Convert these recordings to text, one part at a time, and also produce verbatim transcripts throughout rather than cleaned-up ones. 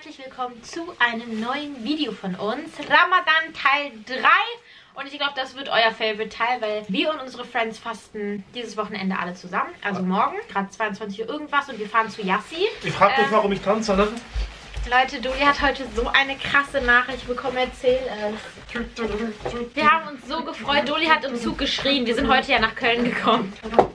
herzlich willkommen zu einem neuen Video von uns. Ramadan Teil drei. Und ich glaube, das wird euer Favorite Teil, weil wir und unsere Friends fasten dieses Wochenende alle zusammen. Also morgen, gerade zweiundzwanzig Uhr irgendwas und wir fahren zu Yassi. Ich frage mich, ähm, warum ich tanze, oder? Leute, Doli hat heute so eine krasse Nachricht bekommen, erzähl es. Wir haben uns so gefreut, Doli hat im Zug geschrien. Wir sind heute ja nach Köln gekommen.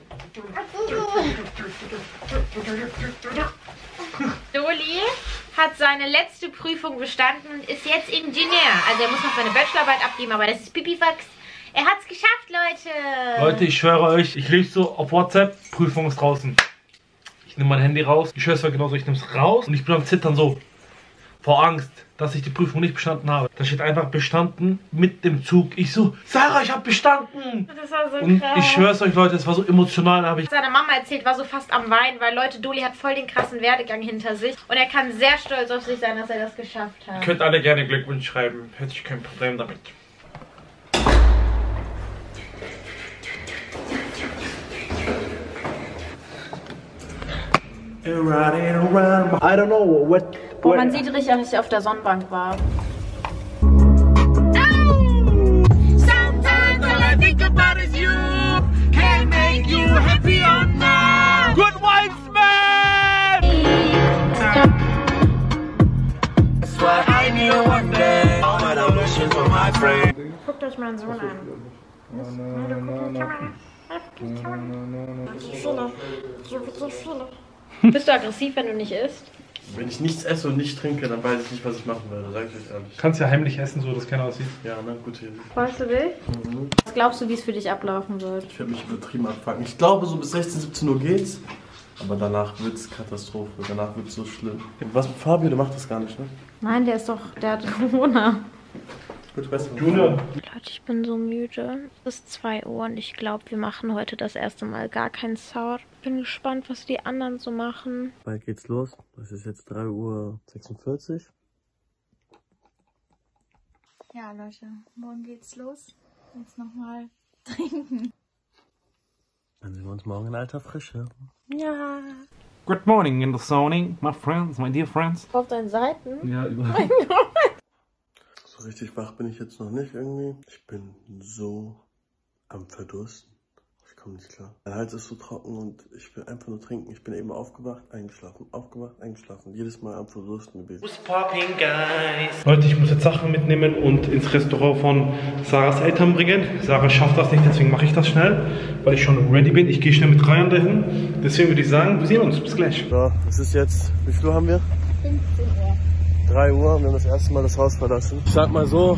Doli hat seine letzte Prüfung bestanden und ist jetzt Ingenieur. Also er muss noch seine Bachelorarbeit abgeben, aber das ist Pipifax. Er hat's geschafft, Leute. Leute, ich schwöre euch, ich lese so auf WhatsApp, Prüfung ist draußen. Ich nehme mein Handy raus, ich schwöre es war genauso, ich nehme es raus und ich bin am Zittern so. Vor Angst, dass ich die Prüfung nicht bestanden habe. Da steht einfach bestanden mit dem Zug. Ich so, Sarah, ich habe bestanden. Das war so und krass. Ich schwöre es euch, Leute, es war so emotional. Habe ich Seine Mama erzählt, war so fast am Weinen, weil Leute, Doli hat voll den krassen Werdegang hinter sich. Und er kann sehr stolz auf sich sein, dass er das geschafft hat. Ihr könnt alle gerne Glückwunsch schreiben. Hätte ich kein Problem damit. I don't know what. Boah, man sieht richtig, dass ich auf der Sonnenbank war. Good vibes, man! Guckt euch meinen Sohn an. Bist du aggressiv, wenn du nicht isst? Wenn ich nichts esse und nicht trinke, dann weiß ich nicht, was ich machen werde, sag ich euch ehrlich. Du kannst ja heimlich essen, so dass keiner aussieht. Ja, na gut. Hier. Freust du dich? Mhm. Was glaubst du, wie es für dich ablaufen wird? Ich werde mich übertrieben abfangen. Ich glaube, so bis sechzehn, siebzehn Uhr geht's. Aber danach wird's Katastrophe. Danach wird's so schlimm. Was mit Fabio, der macht das gar nicht, ne? Nein, der ist doch, der hat Corona. Gut, besser. Junior. Leute, ich bin so müde. Es ist zwei Uhr und ich glaube, wir machen heute das erste Mal gar keinen Sound. Bin gespannt, was die anderen so machen. Bald geht's los. Es ist jetzt drei Uhr sechsundvierzig. Ja, Leute, morgen geht's los. Jetzt nochmal trinken. Dann sehen wir uns morgen in alter Frische. Ja. Good morning in the zoning, my friends, my dear friends. Auf deinen Seiten? Ja, überall. So richtig wach bin ich jetzt noch nicht irgendwie. Ich bin so am Verdursten. Ich komme nicht klar. Mein Hals ist so trocken und ich will einfach nur trinken. Ich bin eben aufgewacht, eingeschlafen, aufgewacht, eingeschlafen. Jedes Mal am Verdursten gewesen. What's popping, guys? Leute, ich muss jetzt Sachen mitnehmen und ins Restaurant von Sarahs Eltern bringen. Sarah schafft das nicht, deswegen mache ich das schnell, weil ich schon ready bin. Ich gehe schnell mit Ryan dahin. Deswegen würde ich sagen, wir sehen uns. Bis gleich. So, es ist jetzt, wie viel Uhr haben wir? fünfzehn Uhr. drei Uhr, wir haben das erste Mal das Haus verlassen. Ich sag mal so,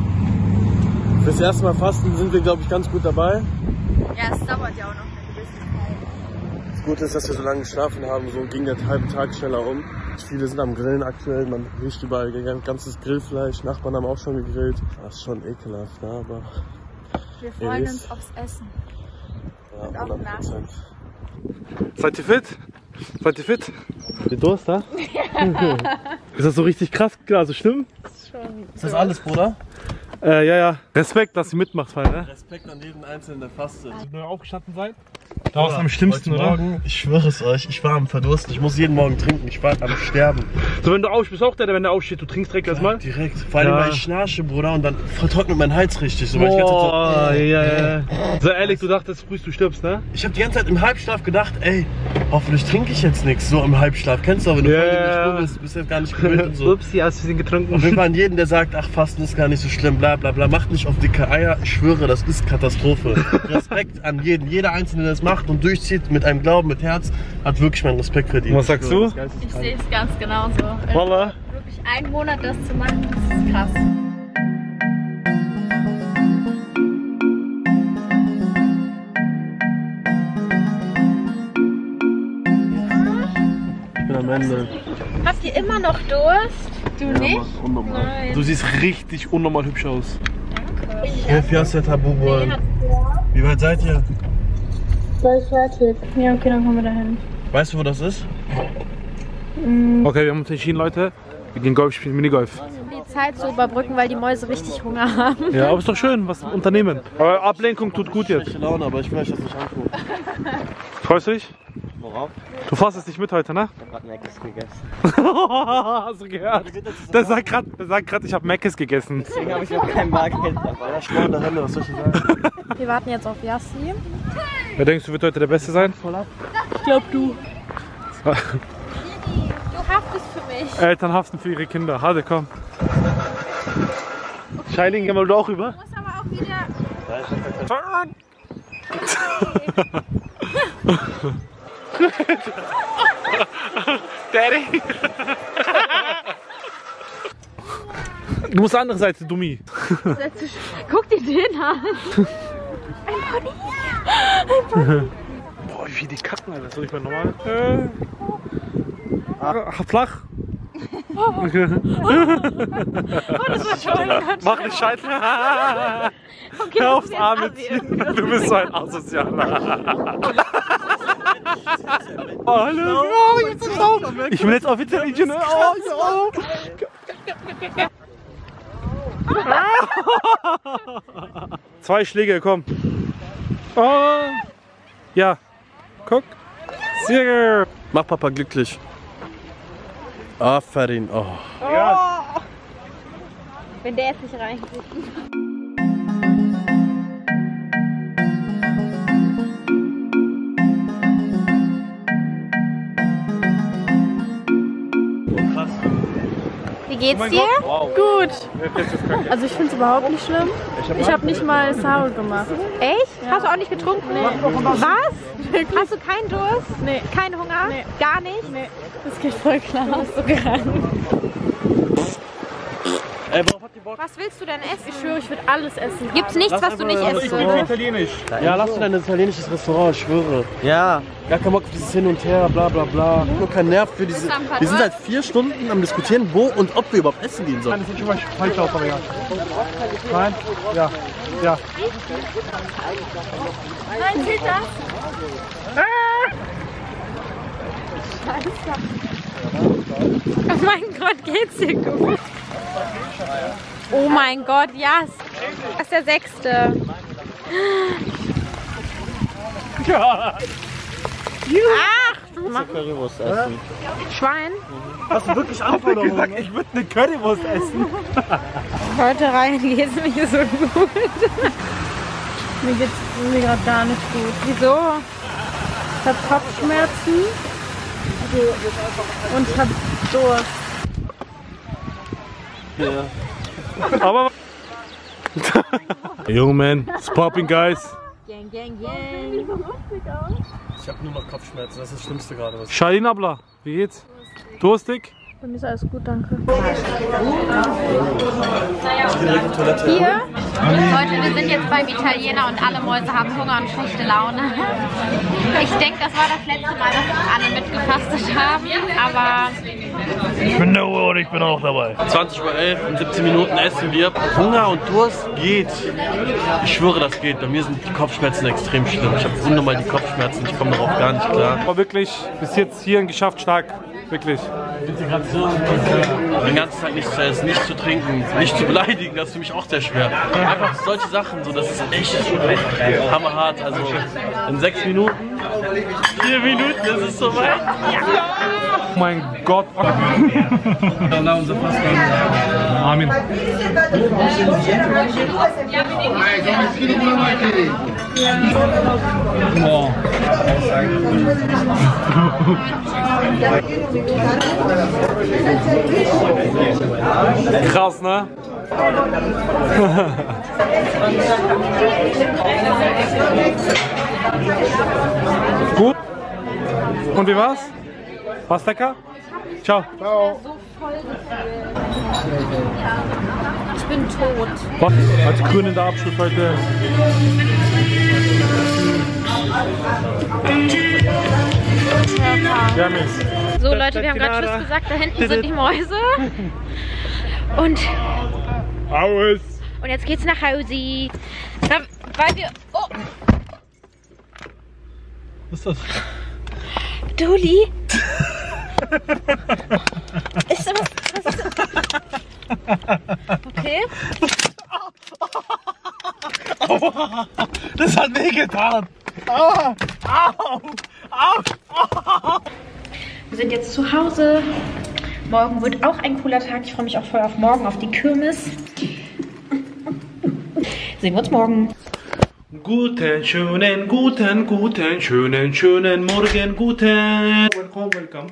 fürs erste Mal fasten sind wir, glaube ich, ganz gut dabei. Ja, es dauert ja auch noch eine gewisse Zeit. Das Gute ist, dass wir so lange geschlafen haben, so ging der halbe Tag schneller um. Viele sind am Grillen aktuell, man riecht überall ganzes Grillfleisch, Nachbarn haben auch schon gegrillt. Das ist schon ekelhaft, ne? Aber wir freuen uns aufs Essen. Ja, und auf hundert Prozent. Seid ihr fit? Seid ihr fit? Ihr Durst, da? Ja. Ist das so richtig krass, also schlimm? Schon. Ist das alles, Bruder? Äh, ja, ja. Respekt, dass ihr mitmacht, Fall, ne? Respekt an jeden Einzelnen, der fastet. Neu aufgestanden seid? Da war es am schlimmsten, heute oder? Morgen, ich schwöre es euch, ich war am Verdursten. Ich muss jeden Morgen trinken, ich war am Sterben. So, wenn du aufstehst, bist du auch der, der, wenn der aufsteht, du trinkst direkt erstmal? Direkt. Vor allem, Ja. weil ich schnarche, Bruder, und dann vertrocknet mein Hals richtig. So, weil ich, Oh, so, ja, ja. So ehrlich, du dachtest, früh du stirbst, ne? ich habe die ganze Zeit im Halbschlaf gedacht, ey, hoffentlich trinke ich jetzt nichts, so im Halbschlaf. Kennst du auch, wenn du Ja. voll in die Spur bist, bist du gar nicht gewöhnt und so. Upsi, hast du sie getrunken? Auf jeden Fall an jeden, der sagt, ach, Fasten ist gar nicht so schlimm, bla bla bla, macht nicht auf dicke Eier. Ich schwöre, das ist Katastrophe. Respekt an jeden. Jeder Einzelne, der das macht und durchzieht mit einem Glauben, mit Herz, hat wirklich meinen Respekt verdient. Was sagst du? Ich sehe es ganz genauso. Voila. Wirklich einen Monat das zu machen, das ist krass. Ich bin am Ende. Habt ihr immer noch Durst? Du nicht? Mann, unnormal. Nein. Du siehst richtig unnormal hübsch aus. Elf Jahre Tabu. Wie weit seid ihr? Gleich fertig. Ja, okay, dann kommen wir dahin. Weißt du, wo das ist? Okay, wir haben uns entschieden, Leute. Wir gehen Golf spielen, Minigolf. Die Zeit zu überbrücken, weil die Mäuse richtig Hunger haben. Ja, aber ist doch schön, was unternehmen. Aber Ablenkung tut gut jetzt. Schlechte Laune, aber ich will euch das nicht angucken. Freust du dich? Worauf? Du fährst es nicht mit heute, ne? Ich hab grad Mc's gegessen. Hast du gehört? Der sagt gerade, der sagt gerade, ich habe Mc's gegessen. Deswegen habe ich auch kein Bargeld dabei. Ja, Schmarrn Hände, was soll ich sagen? Wir warten jetzt auf Yassi. Wer denkst du, wird heute der Beste sein? Ich glaube du. Du haftest für mich. Eltern haften für ihre Kinder. Hade, komm. Scheiding, geh mal du auch rüber. Du musst aber auch wieder... Daddy! Du musst andere Seite, Dummi. Guck dir den an. Ein Pony. Ein Pony. Boah, wie viel die kacken, Alter. Das ist doch nicht mehr normal. Äh. Ah, flach. Okay. Oh, das war schon ganz Mach nicht Scheiße. okay, Hör aufs Arme ziehen. Du bist so ein Asozialer. Oh, hallo. Oh, jetzt ist auf. Ich bin jetzt offiziell Ingenieur. Oh, ja. Zwei Schläge, komm. Oh. Ja. Guck. Sehr. Mach Papa glücklich. Ah, Ferin. Oh. Ja. Wenn der jetzt nicht reingeht. Wie geht's dir? Wow. Gut. Also ich finde es überhaupt nicht schlimm. Ich habe nicht mal Sahur gemacht. Echt? Hast du auch nicht getrunken? Nee. Was? Hast du keinen Durst? Nee. Keinen Hunger? Nee. Gar nicht? Nee, das geht voll klar aus, so gerannt. Ey, worauf hat die Bock? Was willst du denn essen? Ich schwöre, ich würde alles essen. Gibt's nichts, was du nicht essen willst? Italienisch. Ja, lass dir ein italienisches Restaurant, ich schwöre. Ja. Gar kein Bock auf dieses Hin und Her, bla bla bla. Nur kein Nerv für diese. Wir sind seit vier Stunden am Diskutieren, wo und ob wir überhaupt essen gehen sollen. Nein, das sieht schon mal falsch aus, aber ja. Nein? Ja. Ja. Nein, zählt das? Oh mein Gott, geht's dir gut? Oh mein Gott, ja. Das ist der sechste. Ja. Ach, Ich Currywurst essen. Schwein. Hast du wirklich Anforderungen? Ich gesagt, ich würde eine Currywurst essen. Heute rein geht's mir so gut. Mir geht's mir gerade gar nicht gut. Wieso? Ich habe Kopfschmerzen und ich habe Durst. Ja. Aber. Young man, it's popping, guys. Gang, gang, gang. Ich habe nur noch Kopfschmerzen, das ist das Schlimmste gerade. Was Shahin Abla, wie geht's? Durstig? Bei mir ist alles gut, danke. Hier, Leute, wir sind jetzt beim Italiener und alle Mäuse haben Hunger und schlechte Laune. Ich denke, das war das letzte Mal, dass alle mitgefastet haben, aber... Ich bin der Uhr und ich bin auch dabei. zwanzig Uhr elf, in siebzehn Minuten essen wir. Hunger und Durst geht. Ich schwöre, das geht. Bei mir sind die Kopfschmerzen extrem schlimm. Ich habe unnormal die Kopfschmerzen, ich komme darauf gar nicht klar. Aber wirklich, bis jetzt hierhin geschafft, stark. Wirklich. Den ganzen Tag nichts zu essen, nichts zu trinken, nicht zu beleidigen, das ist für mich auch sehr schwer. Einfach solche Sachen, so, das ist echt hammerhart. Also in sechs Minuten, vier Minuten ist es soweit. Oh mein Gott. Amen. Oh. Krass, ne? Gut. Und wie war's? War's lecker? Ciao. Ciao. Ich bin tot. Was? Als krönender Abschluss heute. Ja, Miss. So Leute, wir haben gerade Tschüss gesagt, da hinten sind die Mäuse. Und, Aus. und jetzt geht's nach Hause. Weil wir... Oh, Was ist das? Doli. Ist das... Was ist das? Okay. Das hat weh getan. Au! Au! Au! Wir sind jetzt zu Hause. Morgen wird auch ein cooler Tag. Ich freue mich auch voll auf morgen, auf die Kirmes. Sehen wir uns morgen. Guten, schönen, guten, guten, schönen, schönen Morgen, guten. Welcome, welcome.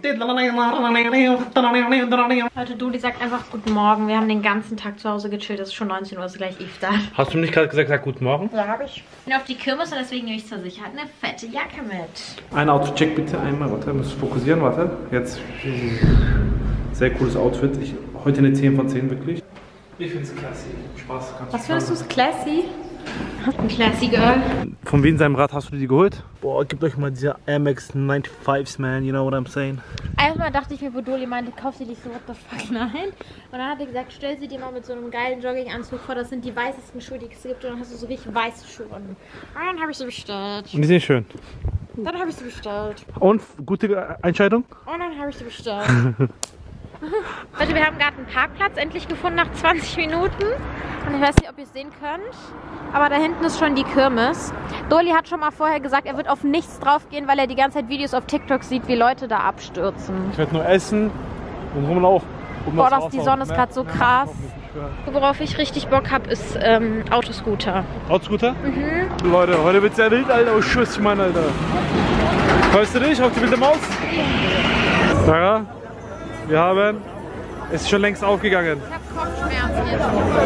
Leute, Dodi sagt einfach guten Morgen. Wir haben den ganzen Tag zu Hause gechillt. Es ist schon neunzehn Uhr, es ist gleich Iftar. Hast du nicht gerade gesagt, sag guten Morgen? Ja, habe ich. Ich bin auf die Kirmes und deswegen nehme ich zur Sicherheit eine fette Jacke mit. Ein Autocheck bitte einmal, warte, muss fokussieren, warte. Jetzt. Sehr cooles Outfit. Ich, heute eine zehn von zehn, wirklich. Ich finde es classy. Spaß. Was findest du classy? Ein classy Girl. Von wem seinem Rad hast du die geholt? Boah, gebt euch mal diese M X fünfundneunzig's, man, you know what I'm saying? Erstmal dachte ich mir, wo Doli meinte, kauf sie dich so, what the fuck, nein. Und dann hat er gesagt, stell sie dir mal mit so einem geilen Jogginganzug vor, das sind die weißesten Schuhe, die es gibt. Und dann hast du so richtig weiße Schuhe. Und dann habe ich sie bestellt. Und die sind schön. Dann habe ich sie bestellt. Und gute Entscheidung? Und dann habe ich sie bestellt. Leute, wir haben gerade einen Parkplatz endlich gefunden nach zwanzig Minuten. Und ich weiß nicht, ob ihr es sehen könnt. Aber da hinten ist schon die Kirmes. Doli hat schon mal vorher gesagt, er wird auf nichts drauf gehen, weil er die ganze Zeit Videos auf TikTok sieht, wie Leute da abstürzen. Ich werde nur essen und rumlaufen. Um Boah, das, die Sonne ist gerade so krass. Worauf ich richtig Bock habe, ist ähm, Autoscooter. Autoscooter? Mhm. Leute, heute wird es ja wild, Alter. Oh, Schuss, Mann, Alter. Freust du dich auf die wilde Maus? Sarah, wir haben... Es ist schon längst aufgegangen. Ich habe Kopfschmerzen jetzt.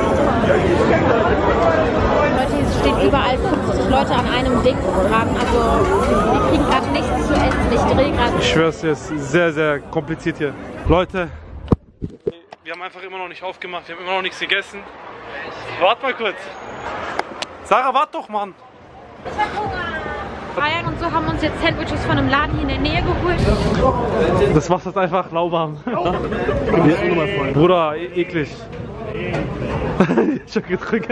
Leute, hier stehen überall fünfzig Leute an einem Ding dran. Also wir kriegen gerade nichts zu essen. Ich drehe gerade. Ich schwör's dir, es ist sehr, sehr kompliziert hier. Leute, wir haben einfach immer noch nicht aufgemacht. Wir haben immer noch nichts gegessen. Warte mal kurz. Sarah, warte doch, Mann. Ich hab Hunger. Ryan und so haben uns jetzt Sandwiches von einem Laden hier in der Nähe geholt. Das Wasser ist einfach lauwarm. Bruder, e eklig. Ich hab gedrückt.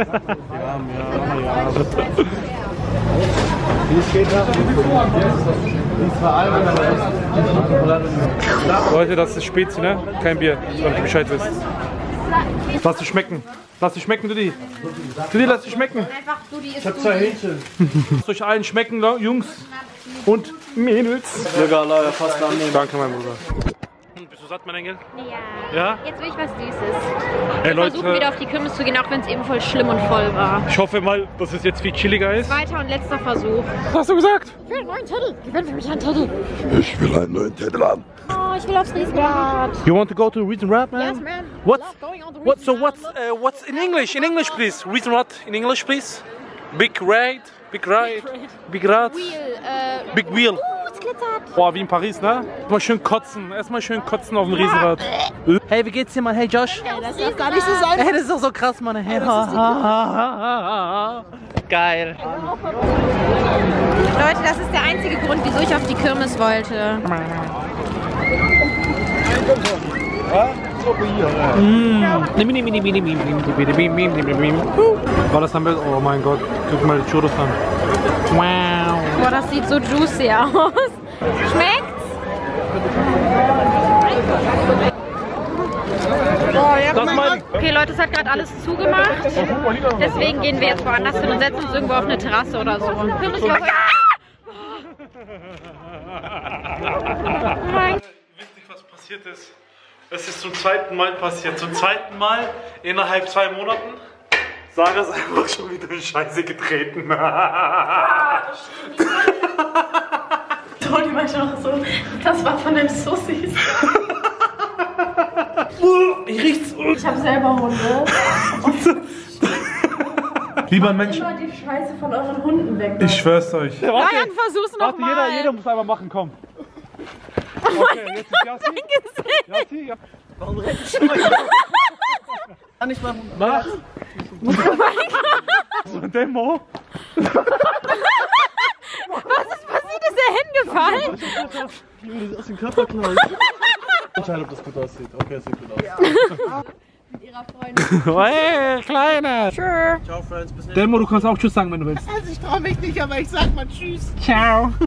Leute, das ist Spezi, ne? Kein Bier, damit ihr Bescheid wisst. Lass dich schmecken. Lass dich schmecken, Dudi. Dudi, lass dich schmecken. Einfach Dudi ist Ich hab zwei Hähnchen. Lasst euch allen schmecken, Jungs und Mädels. Sogar Leute, fast annehmen. Danke, mein Bruder. Und bist du satt, mein Engel? Ja. Ja? Jetzt will ich was Süßes. Hey, Wir Leute, versuchen wieder auf die Kirmes zu gehen, auch wenn es eben voll schlimm und voll war. ich hoffe mal, dass es jetzt viel chilliger ist. Weiter und letzter Versuch. Was hast du gesagt? Ich will einen neuen Titel. Ich will für mich einen Titel. Ich will einen neuen Titel haben. Oh, ich will aufs Riesenrad. You want to go to Riesenrad, man? Yes, man. What's, I love going on the what, so Riesenrad. what's, uh, what's in English? In English, please. Riesenrad in English, please. Big ride, big ride, big rad, Wheel, äh, big wheel. uh, es glitzert. Boah, wie in Paris, ne? Erstmal schön kotzen. Erstmal schön kotzen auf dem Riesenrad. Hey, wie geht's dir, Mann? Hey, Josh. Ey, das darf gar nicht so sein. Hey, das ist doch so krass, Mann. Hey, geil. Leute, das ist der einzige Grund, wieso ich auf die Kirmes wollte. War das am Bild? Oh mein Gott, guck mal die Churros an. Wow. Boah, das sieht so juicy aus. Schmeckt's? Das meine ich. Okay, Leute, es hat gerade alles zugemacht. Deswegen gehen wir jetzt woanders hin und setzen uns irgendwo auf eine Terrasse oder so. Kirmes war heute... Wisst nicht, was passiert ist? Es ist zum zweiten Mal passiert. Zum zweiten Mal innerhalb zwei Monaten. Sarah ist einfach schon wieder in Scheiße getreten. Toni meinte noch so, das war von dem Sussis. Ich riech's. Ich hab selber Hunde. Lieber Mensch, Immer die Scheiße von euren Hunden weg. ich schwör's euch. Ryan, versuch's noch Warte, mal. jeder, jeder muss einmal machen, komm. Okay, jetzt ist Jassi. Jassi, ja. Warum redest du? Kann ich machen. Mach. So ein Demo. Was ist passiert? Ist er hingefallen? Ich will das aus dem Körper klauen. Entscheide, ob das gut aussieht. Okay, es sieht gut aus. Mit ihrer Freundin. Hey, Kleine. Sure. Ciao, Friends. Bis nächstes Mal. Demo, du kannst auch Tschüss sagen, wenn du willst. Also ich traue mich nicht, aber ich sag mal Tschüss. Ciao.